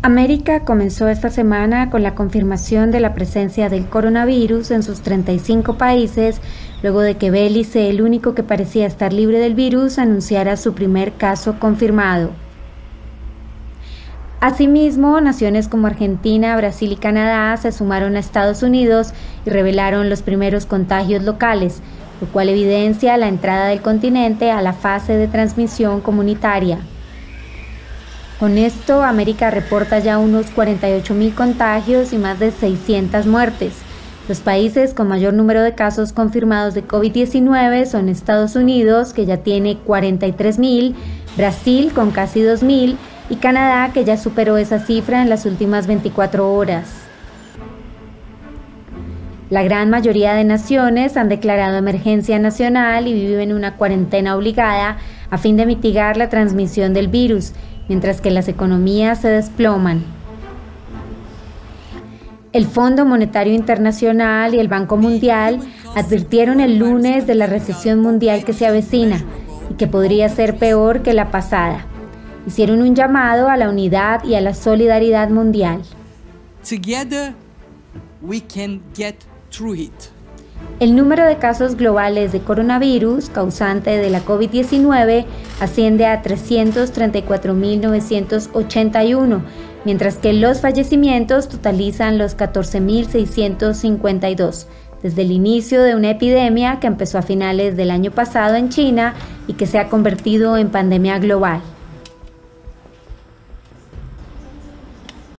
América comenzó esta semana con la confirmación de la presencia del coronavirus en sus 35 países, luego de que Belice, el único que parecía estar libre del virus, anunciara su primer caso confirmado. Asimismo, naciones como Argentina, Brasil y Canadá se sumaron a Estados Unidos y revelaron los primeros contagios locales, lo cual evidencia la entrada del continente a la fase de transmisión comunitaria. Con esto, América reporta ya unos 48.000 contagios y más de 600 muertes. Los países con mayor número de casos confirmados de COVID-19 son Estados Unidos, que ya tiene 43.000, Brasil con casi 2.000 y Canadá, que ya superó esa cifra en las últimas 24 horas. La gran mayoría de naciones han declarado emergencia nacional y viven una cuarentena obligada a fin de mitigar la transmisión del virus, mientras que las economías se desploman. El Fondo Monetario Internacional y el Banco Mundial advirtieron el lunes de la recesión mundial que se avecina y que podría ser peor que la pasada. Hicieron un llamado a la unidad y a la solidaridad mundial. Together we can get through it. El número de casos globales de coronavirus causante de la COVID-19 asciende a 334.981, mientras que los fallecimientos totalizan los 14.652, desde el inicio de una epidemia que empezó a finales del año pasado en China y que se ha convertido en pandemia global.